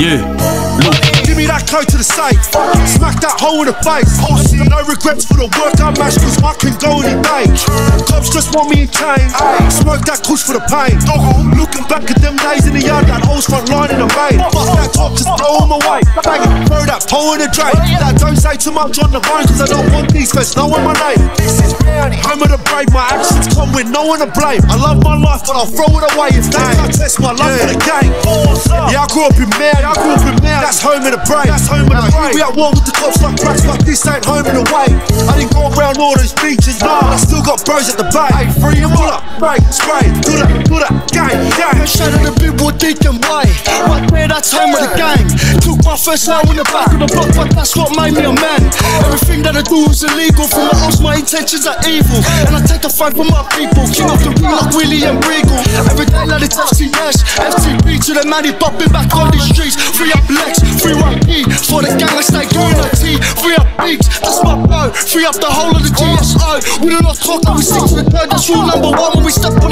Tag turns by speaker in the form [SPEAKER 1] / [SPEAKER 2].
[SPEAKER 1] Yeah, look.
[SPEAKER 2] Give me that code to the safe. Smack that hole in the face. No regrets for the work I mashed, cause I can go any day. Cops just want me in chains. Smoke that kush for the pain. Looking back at them days in the yard, that hole's front line in the vein. Bust that top, just blow them away. Throw that pole in the drain. That don't say too much on the phone, cause I don't want these first, no one my name. This is reality. I'm of the brave, my actions come with no one to blame. I love my life, but I'll throw it away if they can't test my love for the game. Yeah, I grew up in Mary, that's home in the brave. That's home in the brave. We at war with the cops like cracks, but this ain't home in the way. I didn't go around all those beaches, nah, I still got bros at the bay. Hey, free and pull up, break, spray, do that, gang.
[SPEAKER 3] Shout out the big boy Deacon Way. Right there, that's home of the gang. Took my first L in the back of the block, but that's what made me a man. Everything that I do is illegal. From the house, my intentions are evil, and I take a fight for my people. King of the ring like Willie and Regal. Every day like it's FTS, FTB to the man, he popping back on these streets. Free up Lex, free up E, for the gang I stay unity. Free up Beats, that's my bro. Free up the whole of the GSO. We do not talk, and we stick to the third. That's rule number one when we step